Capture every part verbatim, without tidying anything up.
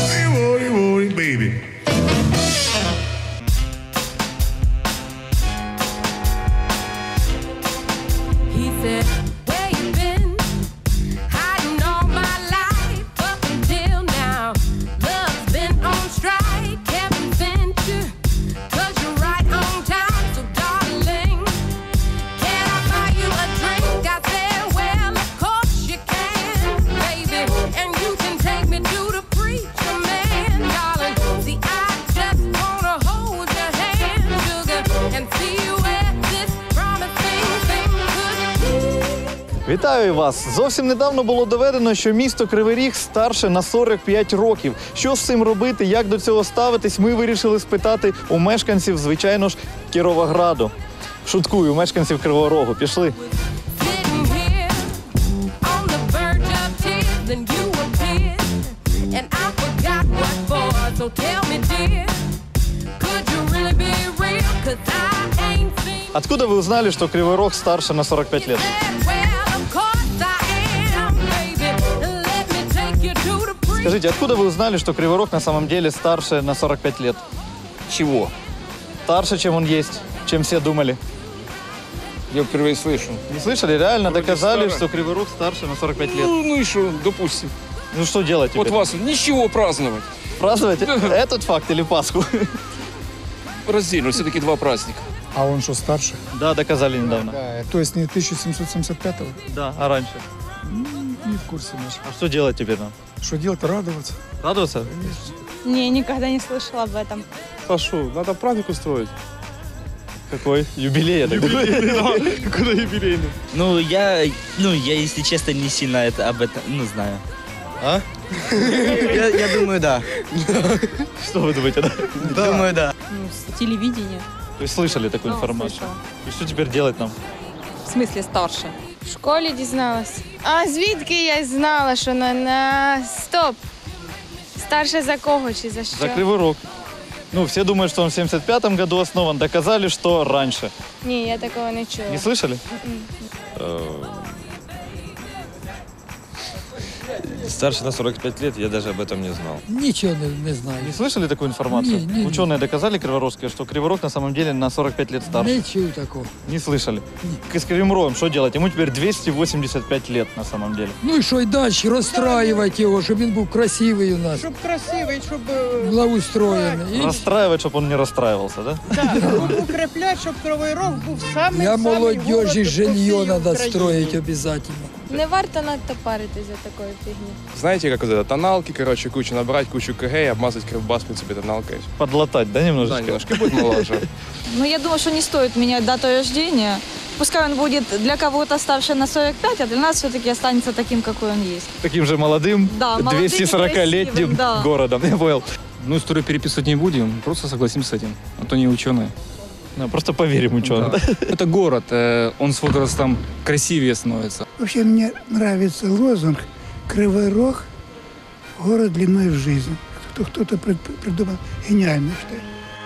Worry, worry, baby. He said, where you been? Hiding all my life up until now. Love's been on strike, haven't sent you. Cause you're right on time, so darling, can I buy you a drink? I said, well, of course you can, baby. And you can take me to the preacher man, darling. See, I just wanna hold your hand, sugar, and see where this promising thing could lead. Вітаю вас! Зовсім недавно було доведено, що місто Кривий Ріг старше на сорок п'ять років. Що з цим робити, як до цього ставитись, ми вирішили спитати у мешканців, звичайно ж, Кіровограду. Шуткую, мешканців Кривого Рогу. Пішли. Sitting here on the verge of tears, and you appeared, and I forgot what for. So tell me, dear, could you really be real? 'Cause I ain't seen. Откуда вы узнали, что Кривой Рог старше на сорок пять лет? Well, of course I am, baby. Let me take you to the preacher. Скажите, откуда вы узнали, что Кривой Рог на самом деле старше на сорок пять лет? Чего? Старше, чем он есть, чем все думали. Я впервые слышу. Не слышали? Реально Вроде доказали, старый. что Кривой Рог старше на сорок пять лет. Ну, ну и что, допустим. Ну что делать теперь? Вот вас ничего праздновать. Праздновать этот факт или Пасху? Раздельно, все-таки два праздника. А он что, старше? Да, доказали недавно. Да, то есть не тысяча семьсот семьдесят пятого? Да, а раньше? Не в курсе наш. А что делать теперь нам? Что делать? Радоваться. Радоваться? Не, никогда не слышала об этом. Пошел, надо праздник устроить. Какой? Юбилей, я так думаю. Куда юбилейный? Ну, я, ну, я, если честно, не сильно это, об этом, ну, знаю. А? Я, я думаю, да. Что вы думаете, да? Думаю, да. Ну, с телевидения. То есть слышали такую Ну, информацию? слышала. И что теперь делать нам? В смысле старше? В школі дізналась. А звідки я знала, що на, на... Стоп! Старше за кого чи за що? За Кривой Рог. Ну, все думают, что он в семьдесят пятом году основан. Доказали, что раньше. Ні, я такого не чула. Не слышали? Старше на сорок пять лет, я даже об этом не знал. Ничего не, не знаю. Не слышали такую информацию? Не, не, не. Ученые доказали криворожские, что Кривой Рог на самом деле на сорок пять лет старше. Не чую такого. Не слышали. С Кривым Рогом что делать? Ему теперь двести восемьдесят пять лет на самом деле. Ну і що й далі, розстраювати його, щоб він був красивий у нас. Щоб красивий, щоб, Благоустроєний. І Расстраивать, чтобы он не расстраивался, да? да, щоб укріпляти, щоб Кривий Рог був самий Для самий молодежі город жилье по всій треба Україні. строїти обов'язково. Не варто надто паритись за такою фігню. Знаете, как вот это, тоналки, короче, кучу набрать, кучу КГ и обмазать кривбас, в принципе, тоналкой. Подлатать, да, немножечко? Да, немножко будет моложе. Ну, я думаю, что не стоит менять дату рождения. Пускай он будет для кого-то старше на сорок пять, а для нас все-таки останется таким, какой он есть. Таким же молодым, Да, молодым и двухсотсорокалетним красивым, да. городом. Я понял. Ну, историю переписывать не будем, просто согласимся с этим, а то не ученые. Ну, просто поверим ученым. Да. Это город, э, он с возрастом красивее становится. Вообще мне нравится лозунг «Кривой Рог – город длиной в жизнь». Кто- Кто-то прид- придумал гениальный, считаю.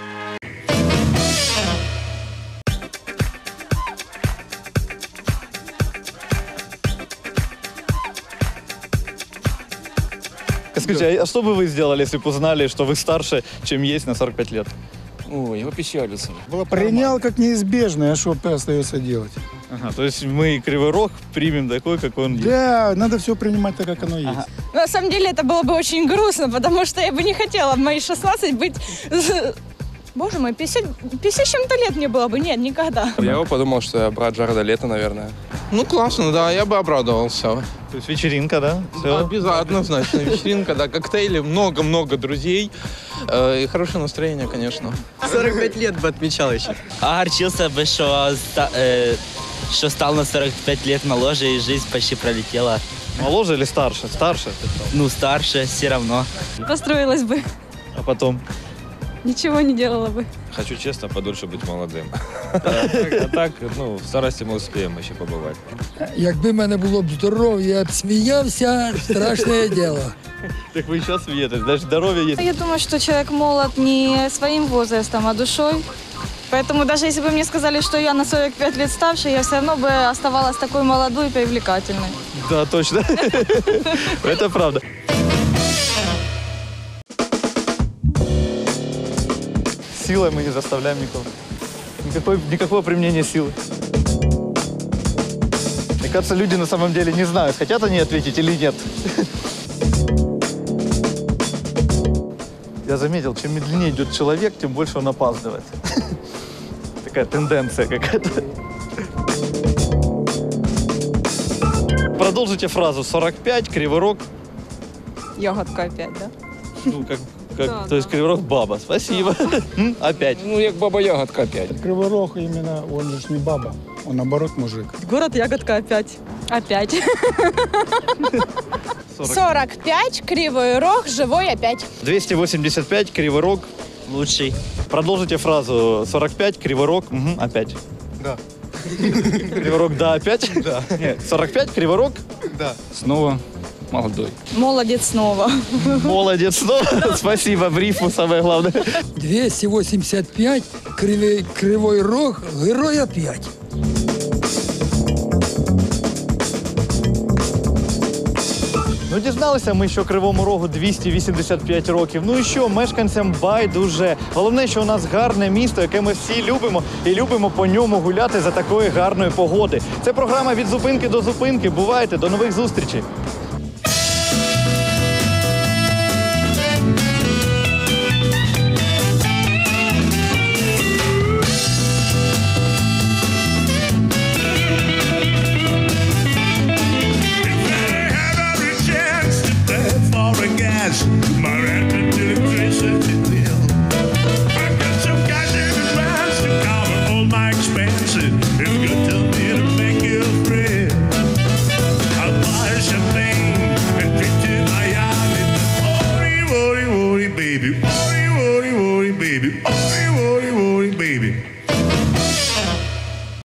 Скажите, а что бы вы сделали, если бы узнали, что вы старше, чем есть на сорок пять лет? Ой, я опечалился. Принял как неизбежное, а что остается делать? Ага, то есть мы Кривой Рог примем такой, какой он есть. Да, надо все принимать так, как оно есть. Ну, на самом деле это было бы очень грустно, потому что я бы не хотела в мои шестнадцать быть... Боже мой, пятьдесят, пятьдесят с чем-то лет мне было бы. Нет, никогда. Я бы подумал, что я брат Джареда Лето, наверное. Ну, классно, да, я бы обрадовался. То есть вечеринка, да? Все. Обязательно, однозначно, вечеринка, да, коктейли, много-много друзей э, и хорошее настроение, конечно. сорок пять лет бы отмечал еще. Огорчился бы, что, ста- э, что стал на сорок пять лет моложе, и жизнь почти пролетела. Моложе или старше? Старше. Ну, старше все равно. Построилась бы. А потом? Ничего не делала бы. Хочу честно подольше быть молодым. А так- а так, ну, в старости мы успеем еще побывать. Якби в мене було б здоров'я, я б сміявся, страшне діло. Так вы сейчас смеетесь, даже здоровье есть. Я думаю, что человек молод не своим возрастом, а душой. Поэтому даже если бы мне сказали, что я на сорок пять лет старше, я все равно бы оставалась такой молодой и привлекательной. Да, точно. Это правда. силой мы не заставляем никого. Никакой, никакого применения силы. Мне кажется, люди на самом деле не знают, хотят они ответить или нет. Я заметил, чем медленнее идет человек, тем больше он опаздывает. Такая тенденция какая-то. Продолжите фразу. сорок пять, Кривой Рог. Ягодка опять, да? Ну, как, как, Да, то есть Кривой Рог баба. Спасибо. М, Опять. Ну, як баба-ягодка опять. Кривой Рог именно, он же ж не баба, он наоборот мужик. Город Ягодка опять. Опять. сорок пять, Кривой Рог, живой опять. двести восемьдесят пять, Кривой Рог. Лучший. Продолжите фразу. сорок пять, Кривой Рог. Мгм, опять. Да. Кривой Рог, да, опять? Да. Нет, сорок пять, Кривой Рог. Да. Снова молодой. Молодец снова. Молодец снова. Спасибо, в рифму самое главное. двести восемьдесят пять, кривой, кривой Рог, герой опять. Ну, дізналися ми, що Кривому Рогу двісті вісімдесят п'ять років. Ну і що, мешканцям байдуже. Головне, що у нас гарне місто, яке ми всі любимо, і любимо по ньому гуляти за такої гарної погоди. Це програма «Від зупинки до зупинки». Бувайте, до нових зустрічей. My rent to electricity bill. I got some guys in advance to cover all my expenses. It's good to me to make you a thrill. I'll buy champagne and drink to Miami. Worry, worry, worry, baby. Worry, worry, worry, baby.